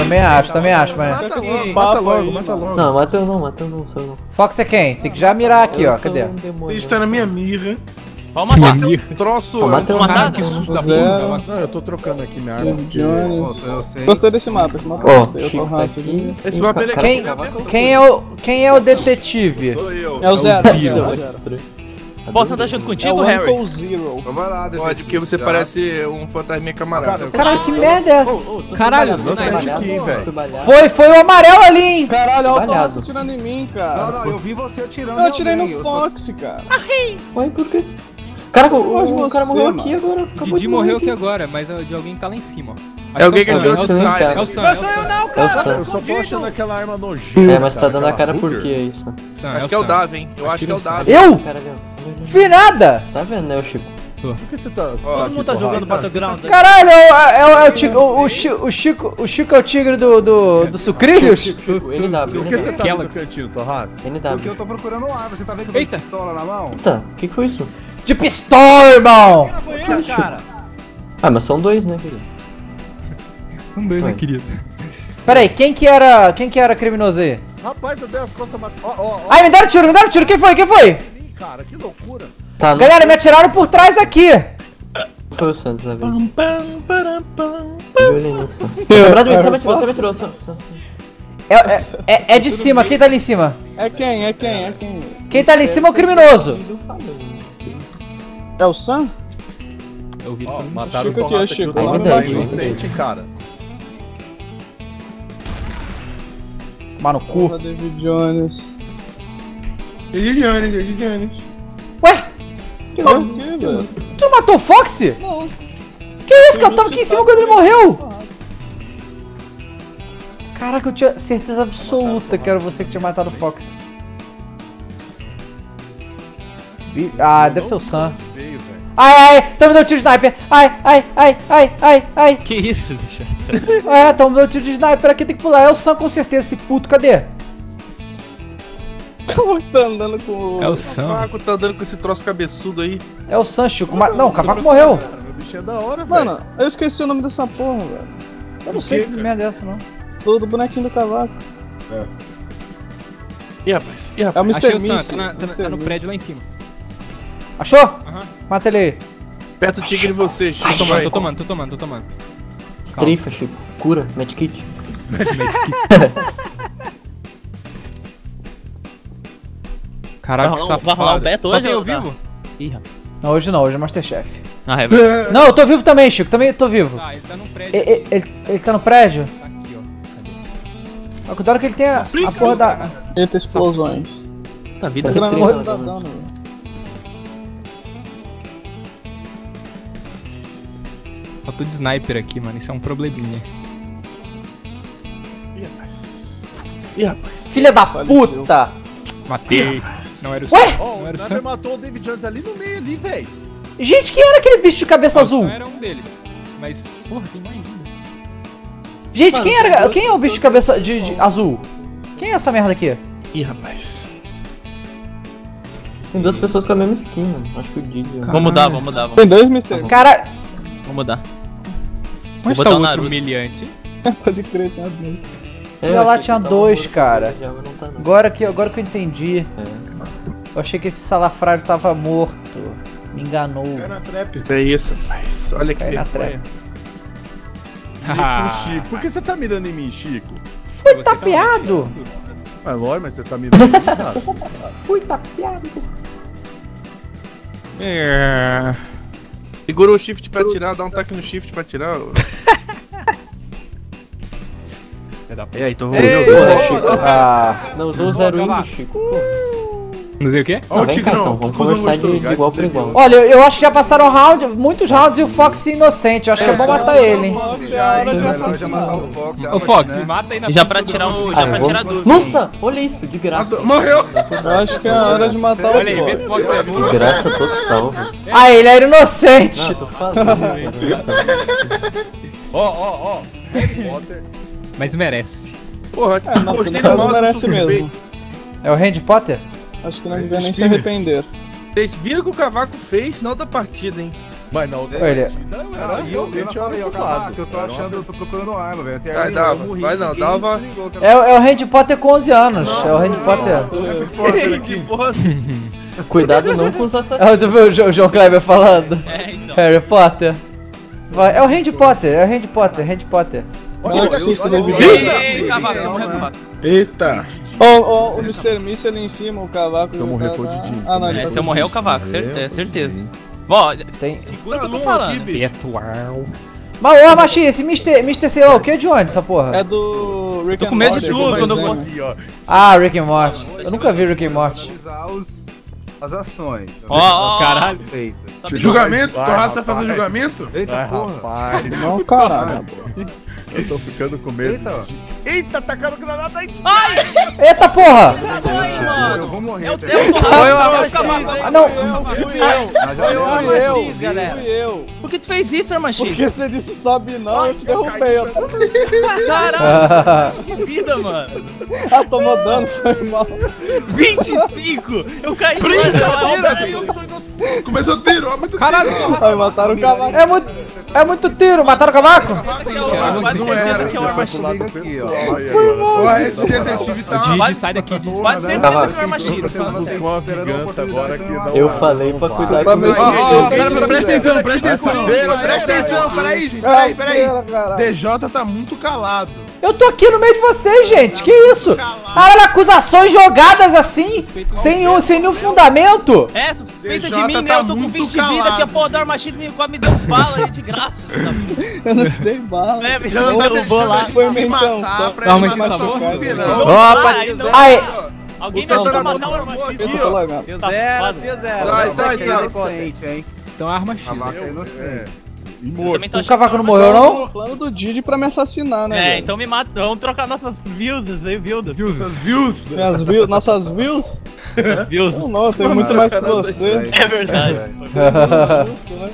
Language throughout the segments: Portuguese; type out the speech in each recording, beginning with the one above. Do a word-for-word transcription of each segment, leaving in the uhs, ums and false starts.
Também acho, também acho, mas... Mata, mata, mata logo, mata logo. Não, mata eu não, mata eu não, sou eu não. Fox é quem? Tem que já mirar aqui, ó. Cadê? Ele está na minha mira. Pode matar. Troço, Ah, mata eu uma não. matada. que susto da Zero. porra. Não, eu tô trocando aqui minha arma. porque- Jones. Eu sei. Gostei desse mapa, esse mapa eu Ó, gostei. Eu tô Chico tá raço aqui. aqui. Esse mapa é legal. Quem, quem, é o, quem é o detetive? Sou eu. É o zero, é o zero, é o zero. Posso andar junto É contigo, o Harry? Uncle Zero. Vamos lá, Pode, porque você parece um fantasminha camarada. Caralho, que merda é essa? Caralho, não sai de aqui, velho. Foi, foi o amarelo ali, hein? Caralho, olha o Trabalhado. Thomas atirando em mim, cara. Não, não, eu vi você atirando. Eu atirei no alguém, eu só- Fox, cara. Ué, por quê? Caraca, o, gosto de o cara você, morreu mano. aqui agora. acabou Didi de morrer morreu aqui agora, mas é de alguém que tá lá em cima, ó. É alguém que Acho atirou é o de Sam, Sam, side. É o Sam, Mas sou é o eu Sam. não, É o cara. Sam. Eu só tô achando aquela arma nojenta. É, mas você tá dando a cara aquela por Ruger. quê isso? Sam, Acho que é o Daven. Eu acho que é o Daven. Eu? Cara, viu? Vi nada! Tá vendo, né, o Chico? Por que você tá. você Ó, tá Todo aqui mundo tá com jogando raiva? Battleground. Caralho, é o, é o, é o, tigre- o, o, Chi- o Chico, o Chico é o tigre do, do, do Sucrilhos? Chico, N W, Por que você N W. tá Aquela- no cantinho, Torraz? N Porque eu W. tô procurando arma, você tá vendo que eu tô com Eita. pistola na mão? Eita, o que que foi isso? De pistola, irmão! Foi eu, cara. Ah, mas são dois, né, querido? Um dois, né, Ué. querido? Pera aí, quem que era, quem que era criminoso aí? Rapaz, eu dei as costas bat... Ó, ó, ó. Ai, me deram tiro, me deram tiro, quem foi, quem foi? Ih, cara, que loucura. Tá, não Galera, me atiraram por trás aqui! foi o Santos, né, velho? Pam, pam, param, pam. Viu ele nisso. Lembrado, você me atirou, você me atirou. Sam, Sam, Sam. É, é, é, é de cima, quem tá ali em cima? É quem? É quem? É quem? Quem tá ali em cima é o criminoso. É o Sam? Eu vi. Ó, mataram o Chico aqui, Torraz aqui, Chico, o Torraz não tá me inocente, cara. Mano, cu. Porra, David Jones. Ué, Que é o quê, velho? tu matou o Fox? Não. Que isso, cara? Eu tava aqui em cima quando ele morreu. Caraca, eu tinha certeza absoluta que era você que tinha matado o Fox. Bi- Ah, deve ser o Sam. Veio, velho. Ai, ai, tamo dando tiro de sniper. Ai, ai, ai, ai, ai, ai. Que isso, bicho? É, tamo dando tiro de sniper aqui, tem que pular. É o Sam com certeza, esse puto, cadê? Como que tá andando com o... É o O Sam. Cavaco tá andando com esse troço cabeçudo aí. É o Sam, Chico. Ma- Não, o cavaco morreu. Cara, meu bicho é da hora, velho. Mano, eu esqueci o nome dessa porra, velho. Eu não sei que merda é essa, não. Do, do bonequinho do cavaco. Ih, rapaz. Ih, É o rapaz. Achei mister o Sam, Missy. tá, na- tá na- tá no prédio lá em cima. Achou? Aham. Mata ele aí. Perto do tigre de você, Chico. Tô Toma tomando, aí. tô tomando, tô tomando, tô tomando. Estrifa, Chico. Cura, medkit. Caraca, Vai que rolar- vai rolar safado. um beta Só hoje tem eu ou tá? vivo? Ih, rapaz. Não, hoje não, hoje é Masterchef. Ah, é verdade. Não, eu tô vivo também, Chico. Também tô vivo. Tá, ele tá num prédio. E- e- Ele, ele tá no prédio? Tá aqui, ó. Ah, cuidado que ele tem a, a porra da... Eita, explosões. Tá vida. Essa Granada treta, não dá né? dano, velho. Só tô de sniper aqui, mano. Isso é um probleminha. Ih, rapaz. Ih, rapaz. Filha da puta! Matei. Não era o Ué? Sam. Ó, Não o era o Sniper Sam. matou o David Jones ali no meio, ali, velho. Gente, quem era aquele bicho de cabeça Ah, o azul? Sam era um deles. Mas, porra, tem mais ainda. Gente, Mano, quem era... eu- Quem é o bicho de cabeça de, de azul? Quem é essa merda aqui? Ih, rapaz. Tem duas pessoas com a mesma skin, mano. Acho que o Didi. ó. Vamos mudar, vamos mudar, vamos, Tem dois mister Cara... vamos mudar. Onde Vou tá botar o o outro Naruto. humilhante? Pode crer, tinha dois. É, Já eu lá achei tinha que tava dois, morto, cara. já, mas não tá, não. Agora que, agora que eu entendi. É. Eu achei que esse salafrário tava morto. Me enganou. Cai na trap. É isso, rapaz. Olha que Cai na vergonha. Ah, Chico, por que você tá mirando em mim, Chico? Fui você tá tapeado! É lógico, mas você tá mirando em mim, cara. Fui tapeado! É. Segura o shift pra atirar, dá um taque no shift pra atirar. É, aí, tô rolando. Porra, Chico. Ah, Não, usou o zero um do Chico. Porra. Não sei o quê? Ó, Ah, o vem cá, Tigrão. então. Vamos Tô usando conversar gosto do de, de lugar, igual tu pra entendeu? igual. olha, eu, eu acho que já passaram round, muitos rounds e o Fox inocente. Eu acho que é bom matar ele, hein? Fox, é a hora de Já assassinar. matar o Fox. já Ô, vai, Fox, né? me mata aí na Já frente pra do tirar drone. o. Já Ah, pra eu tirar vou- dúvida. Nossa, olha isso, de graça. Morreu! Eu acho que é a hora de matar Olha aí, o vê se o Fox. Fox é De vivo. graça total, velho. Ah, ele era inocente! Não, tô falando. Ó, ó, ó. Harry Potter. Mas merece. Porra, É, não, gostei no do caso mouse, merece eu sou mesmo. suspeito. É o Randy Potter? Acho que não devia nem se arrepender. Vocês viram o que o Cavaco fez na outra partida, hein? Mas não, Olha. eu Era e eu, eu realmente te falei, ó, era Cavaco, lado. eu tô Era uma- achando, eu tô procurando arma, velho. Até Vai, aí, dava. eu morri, Vai não, ninguém dava. se ligou, cara. É, é o Harry Potter com onze anos. É o Harry Potter. Que porra. Cuidado não com os assassinos. Ah, tu viu o Jo- o João Kleber falando? É, então. Harry Potter. Vai, é o Harry Potter, é o Harry Potter, Harry Potter. Olha que susto, David. Ei, cavaco, você morreu, cavaco. Eita! Ó, ó, o mister Miss ali em cima, o cavaco. Se eu morrer, tá- foi de Jim. Ah, não, É, ele se foi eu morrer, é o cavaco, certeza, certeza. Ó, Tem. segura o que eu tô Aqui, falando. bicho. Pessoal. Mas, ô, Machi, esse mister mister sei lá o que é de onde essa porra? É do Rick Tô and com medo de Morty, tudo do quando eu desenho. Aqui, ó. Ah, Rick and Morty. Eu nunca vi Rick and Morty. Analisar os, as ações. Ó, ó, ó. Caralho. Eita. Julgamento? Vai, Torraça vai rapaz. fazer julgamento? Eita Ai, porra. rapaz. Não, caralho. Eu tô ficando com medo. Eita, ó. Eita, tacaram granada aí. Eita porra! Ai, mano. Eu vou morrer. É o velho. teu, Foi Torraço, eu, é o X, cavaco. Ah, não! Fui eu, Mas já fui eu, eu, galera. fui eu. Por que tu fez isso, Armachim? Porque você disse sobe não, eu te derrubei. Eu tô... Caralho, que vida, mano. Ah, tomou dano, foi mal. vinte e cinco! Eu caí no Começou o tiro, ó, muito Caralho, Aí mataram o cavaco. É muito. É muito tiro, mataram o cavaco? Quase não certeza era. que é o Foi pro Armachim. lado aqui, ó. pessoal aí agora. Ó, esse detetive tá... Didi, sai daqui, Didi. Quase certeza que é o Armachim. Buscou uma vingança agora que não. Eu falei pra cuidar Pra com ver os se- meus. Pera, presta atenção, presta Essa atenção. feira, Presta atenção, peraí, gente. Peraí, Peraí, peraí. D J tá muito calado. Eu tô aqui no meio de vocês, gente. Que isso? Caralho, acusações jogadas assim, sem nenhum, sem nenhum fundamento. É, suspeita de D J mim, tá né? Eu tô com muito vinte de vida, calado. que a porra do Armachim me quase me deu bala aí de graça. Eu não te dei bala. É, me Já não tá derrubou lá. deixando Foi ele se mentão, matar só- pra Não, ele mas matar tá o chocado. final. Opa, Aí não- Aí, Alguém O vai Santa tentar tá matar o Armachim. Eu tô lagado. Tio zero, tio zero. Sai, sai, É sai. inocente, hein? Então arma X. Cavaco é inocente. E Eu morto. também tô o achando cavaco que não o morreu, Tava não? no plano do Didi pra me assassinar, né, É, velho? então me mata. Vamos trocar nossas views aí, vildas. Essas views? Minhas views, nossas views? Views. Não, não, eu tenho muito mais que você. É verdade. Justo, né?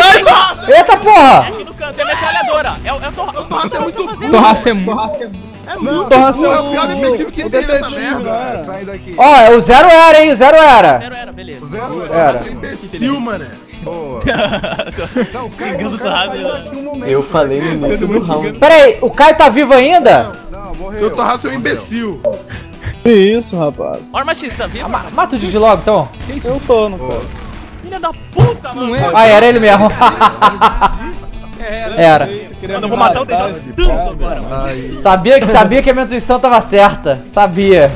Eita porra! Aqui no canto é metralhadora. É o é o Torra- o Torraço é muito bom. Torraça é muito. É muito. Torraça é É o pior detetive que o, o tem nessa detetive, merda. não era? Sai daqui. Ó, é, o zero era, hein? O zero era. Zero era, beleza. Zero Era. Imbecil, mané. Boa. Não, o cara, Xingando o cara rápido, saiu né? daqui um momento. Eu falei no início do round. Pera aí, o Caio tá vivo ainda? Não, morreu. Eu Torraça é um imbecil. Que isso, rapaz? Ó, Armachim, você tá vivo? Ma- Mata o Didi logo, então. Eu tô, no caso. Filha da puta, mano. Ah, era ele mesmo. Era. Eita, queria Mano, eu me vou matar o matar D J esse tanto cara. agora, mano. Aí. Sabia que, sabia que a minha intuição tava certa. Sabia.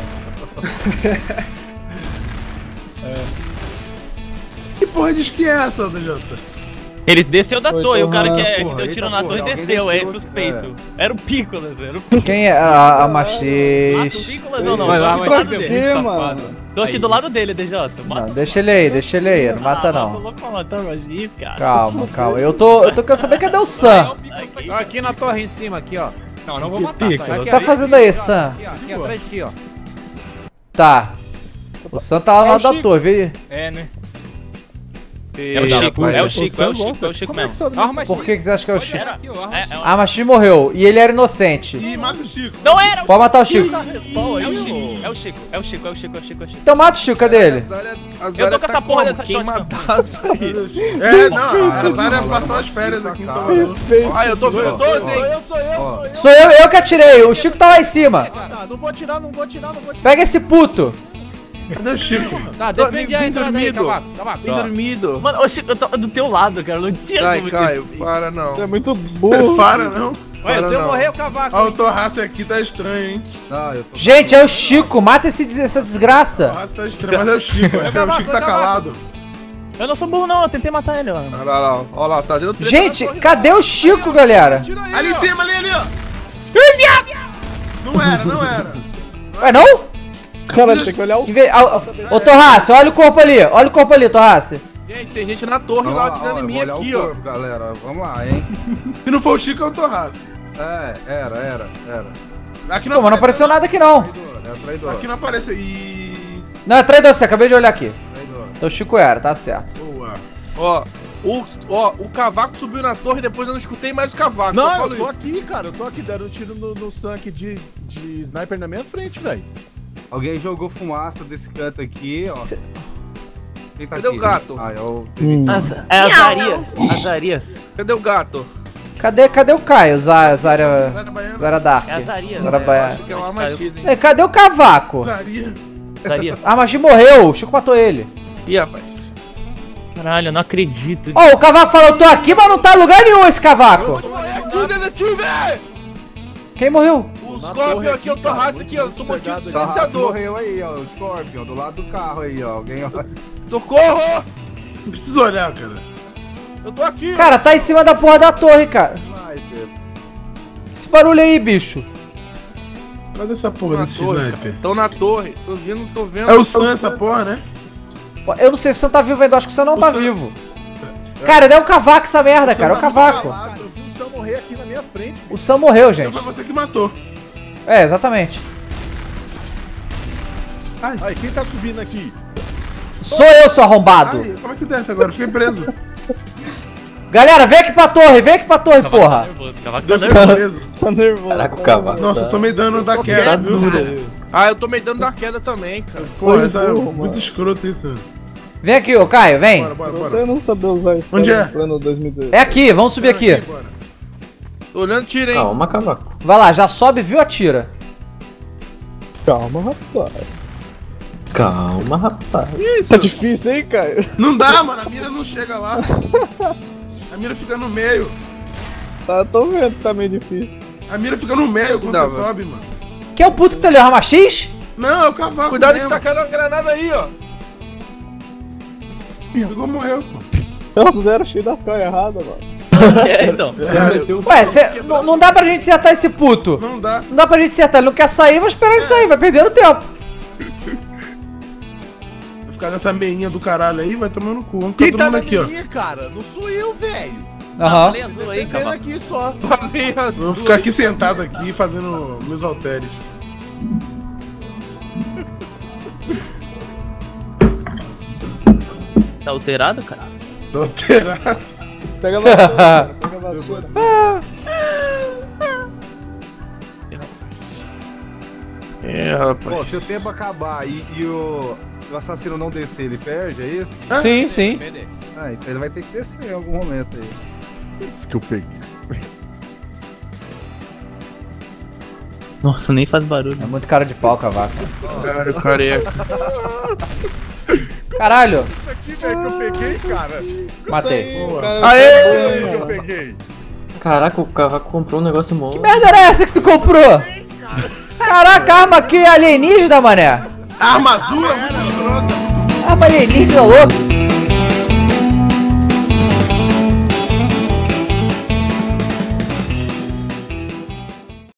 Que porra de que é essa, D J? Ele desceu da Foi torre, o cara que, é, Torraço. que deu tiro Eita, na porra, torre alguém desceu, é desceu, suspeito. Era o Picolas, era o Picolas. Quem é? A, a Ah, o Machis. Picolas ou não? Vai lá, Tô vai do lá, lado meu. dele. Que, Safado. mano? Tô aqui do lado dele, D J. Não, deixa ele aí, deixa ele aí. Não mata Ah, Tô não. louco pra matar o Magis, cara. Calma, calma. Eu tô, eu tô querendo saber cadê o Sam. Aqui. Aqui na torre em cima, aqui, ó. Não, não vou matar. O que Sai. você tá fazendo aí, Sam? Aqui, ó, aqui atrás de ti, ó. Tá. O Sam tá lá É no o lado da Chico. torre, vê? É, né? É o Chico, é o Chico, é o Chico, é o Chico Como é que mesmo. sobe Arma Por que, que você acha que é o Chico? Era, Aqui, ó, arma é, X. é o- Ah, Machis morreu. E ele era inocente. Ih, mata o Chico. Não era! Pode matar o Chico. É o Chico, é o Chico, é o Chico, é o Chico, é o Chico, é o Chico. Então mata o Chico, cadê ele? Eu tô com essa porra dessa Quem shotgun. matasse aí? É, não, a Zara passou as férias aqui em Salvador. Perfeito. Ah, eu tô vendo doze, hein? Eu sou eu, sou eu. Sou eu, eu que atirei. O Chico tá lá em cima. Tá, não vou tirar, não vou tirar, não vou tirar. Pega esse puto. Cadê o Chico? Tá, Tô defende bem a entrada aí, dormido. Cavaco. Cavaco. Bem dormido. Mano, o Chico, eu tô do teu lado, cara. Não tinha Ai, como Caio, ter- para Você não. é muito burro. Para, não. Olha, Para se eu não. morrer, o Cavaco. Ó, o Torraça aqui tá estranho, hein? Não, eu tô... Gente, é o Chico. Mata esse, des- essa O desgraça. Torraça tá estranho, mas é o Chico. Acho que é o Chico tá calado. Eu não sou burro, não. Eu tentei matar ele, mano. Olha lá, lá, ó lá, tá dando treta Gente, na torre, cadê o Chico, galera? Tira aí, Ali em ó. cima, ali, ali, ó. Não era, não era. Ué, não? Caralho, tem que olhar o... Em vez- ah, Ô, ô, Torraça, olha o corpo ali. Olha o corpo ali, Torraça. Gente, tem gente na torre Vamos lá lá, atirando ó, em eu mim vou olhar aqui, o ó. corpo, galera. Vamos lá, hein? Se não for o Chico, é o Torraça. É, era, era, era. Aqui Pô, mas não apareceu nada aqui, não. Traidor, é traidor. Aqui não apareceu. E... Não, é traidor, você acabei de olhar aqui. Traidor. Então o Chico era, tá certo. Boa. Ó, o, ó, o cavaco subiu na torre, depois eu não escutei mais o cavaco. Não, só eu falo tô isso. aqui, cara. Eu tô aqui, deram um tiro no, no Sank de, de sniper na minha frente, velho. Alguém jogou fumaça desse canto aqui, ó. Cê- Quem tá Cadê aqui? o gato? Ah, é o... As- É as Arias. As Arias. Cadê o gato? Cadê, cadê o Caio, Zara, Zara, Zara Baiana. Zara Dark? É as Arias. Zara né? Baiana. Acho que é o Arma X, hein? Ei, cadê o Cavaco? Zaria. As Arias. Ah, mas morreu, o Chico matou ele. Ih, rapaz. Caralho, eu não acredito. Ó, o Cavaco falou, eu tô aqui, mas não tá em lugar nenhum esse Cavaco. Morre aqui, detetive! Quem morreu? O Scorpion aqui, eu tô raça aqui, ó. Eu tô motivo de silenciador. Morreu aí, ó. O Scorpion, do lado do carro aí, ó. Alguém olha. Socorro! Não precisa olhar, cara. Eu tô aqui. Cara, tá em cima da porra da torre, cara. Sniper. Esse barulho aí, bicho. Cadê essa porra Na desse torre, sniper? cara. Tão na torre. Tô vendo, tô vendo. É o Sam essa porra, né? Eu não sei se o Sam tá vivo ainda, acho que o Sam não tá vivo. Cara, é o Cavaco essa merda, cara, é o Cavaco. Eu vi o Sam morrer aqui na minha frente. O Sam morreu, Então gente. foi você que matou. É, exatamente. Aí, quem tá subindo aqui? Sou eu, seu arrombado. Ai, como é que desce agora? Fiquei preso. Galera, vem aqui pra torre, vem aqui pra torre, porra. Cavaco tá Fiquei nervoso. preso. Tá nervoso. Caraca, o cavalo. Nossa, eu tomei dano da queda, viu? Ah, eu tô me dando da queda também, cara. Porra, essa é Porra, muito mano. escroto isso. Vem aqui, ô Caio, vem. Bora, bora, Eu bora. até não saber usar isso Onde é? no plano dois mil e dezesseis. É aqui, vamos subir aqui. Bora. Tô olhando tiro, hein? Calma, cavaco. Vai lá, já sobe, viu, atira. Calma, rapaz. Calma, rapaz. Isso. Tá difícil, hein, Caio? Não dá, mano. A mira não chega lá. A mira fica no meio. Tá, tô vendo que tá meio difícil. A mira fica no meio quando Dá, você mano. sobe, mano. Quem é o puto que tá ali, o Arma X? Não, é o cavalo. Cuidado que mesmo. tá caindo uma granada aí, ó. Pegou, morreu, pô. Nossa, zero cheio das coisas erradas, mano. É, então. Ué, cê, não, não dá pra gente acertar esse puto. Não dá. Não dá pra gente acertar, ele não quer sair, vou esperar ele sair, vai perdendo tempo. Vai ficar nessa meinha do caralho aí, vai tomando cu. Vamos ficar Quem todo tá mundo na aqui, ó. minha, cara? Não sou eu, velho. Aham. Falei azul aí, Tendo Cavaco. aqui só. Falei azul. Vamos ficar aqui sentado aqui fazendo meus halteres. Tá alterado, cara? Alterado. Pega a vassoura, cara, pega a vassoura. É, rapaz. Pô, se o tempo acabar e, e o, o assassino não descer, ele perde, é isso? Sim, sim. Ah, então ele vai ter que descer em algum momento aí. Esse que eu peguei. Nossa, nem faz barulho. É muito cara de pau, Cavaco. Caralho, careca. Caralho. Isso aqui, velho, que eu peguei, cara. Matei. Aê! Que eu peguei. Caraca, o cavaco comprou um negócio bom. Que merda era essa que tu comprou? Caraca, arma aqui é alienígena, mané. Armadura muito escrota. Arma alienígena louco.